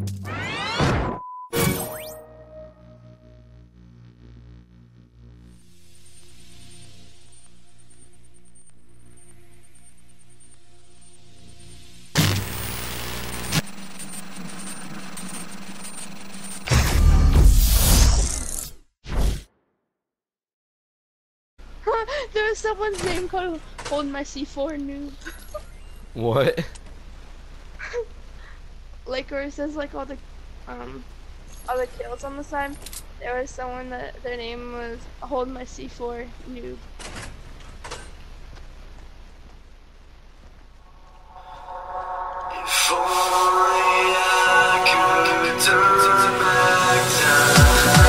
There was someone's name called Hold My C4 Noob. What? Like where it says like all the kills on the side. There was someone that their name was Hold My C4 Noob. If only I could turn back time.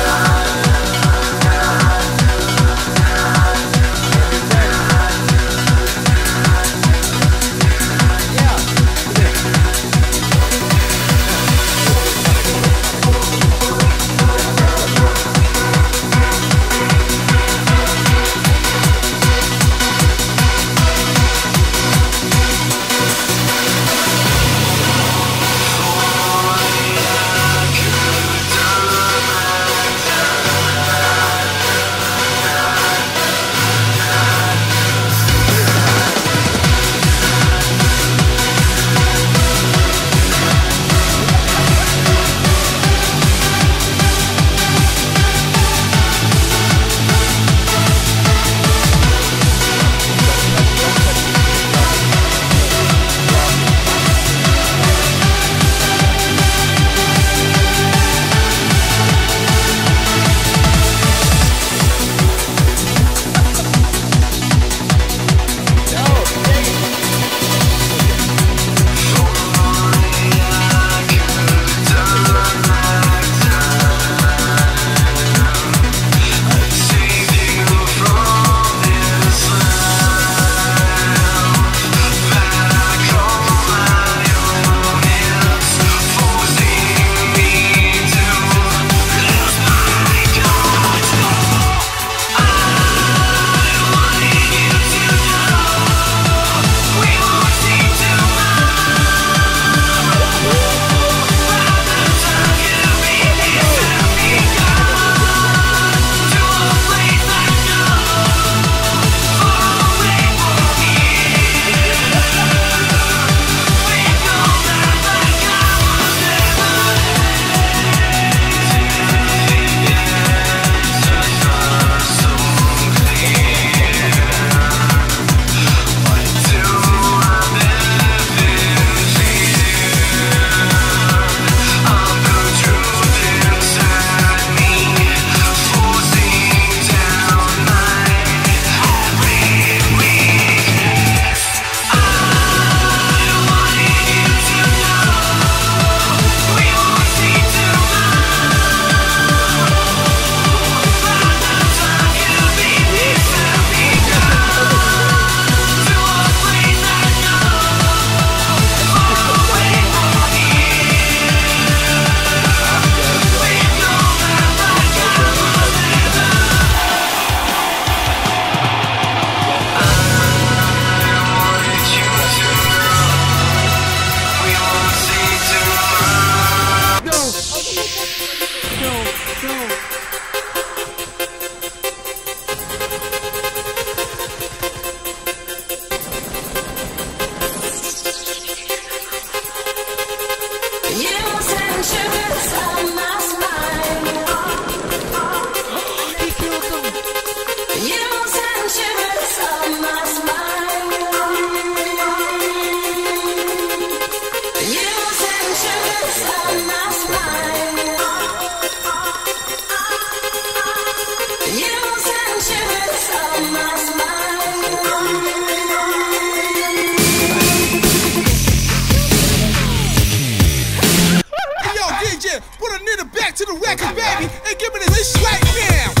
to the record, baby, and give me this right now.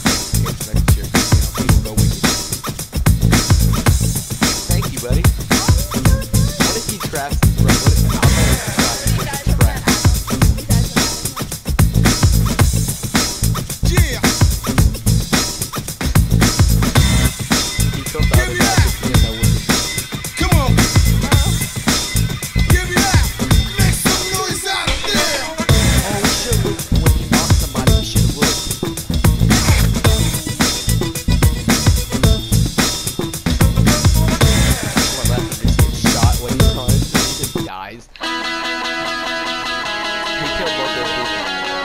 Thank you, buddy. What if he traps this, bro? What if Yeah. Give me that. Come on. Give me that. Make some noise out there. kill both those people.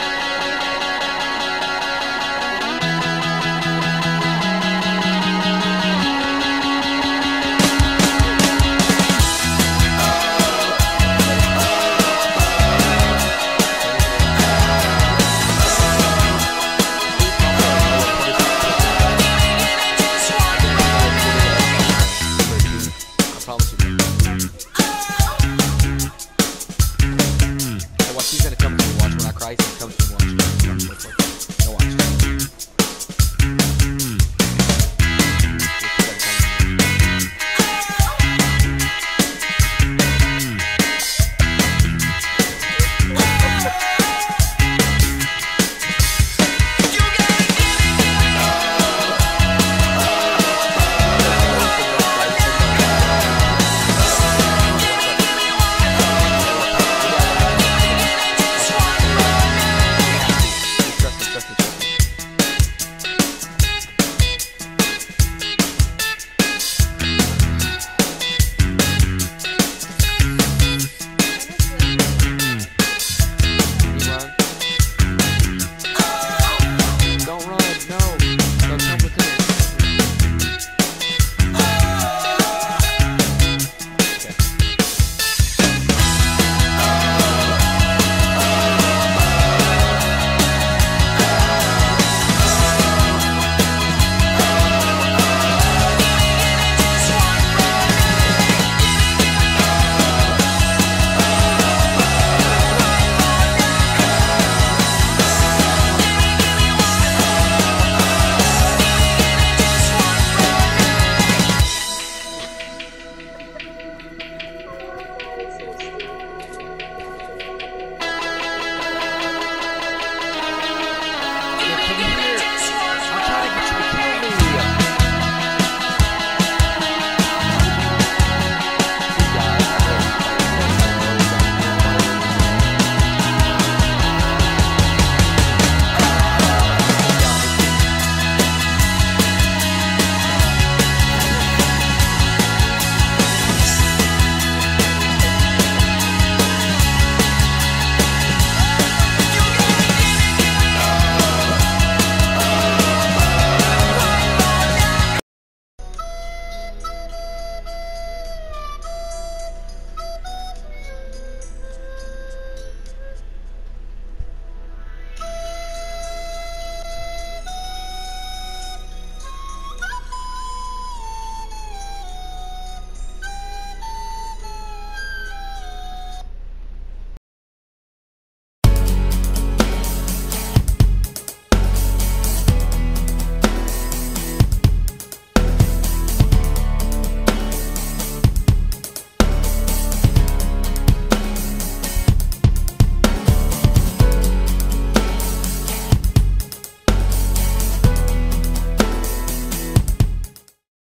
I promise you. So watch, he's gonna come to me. Watch when I cry, he's gonna come to me.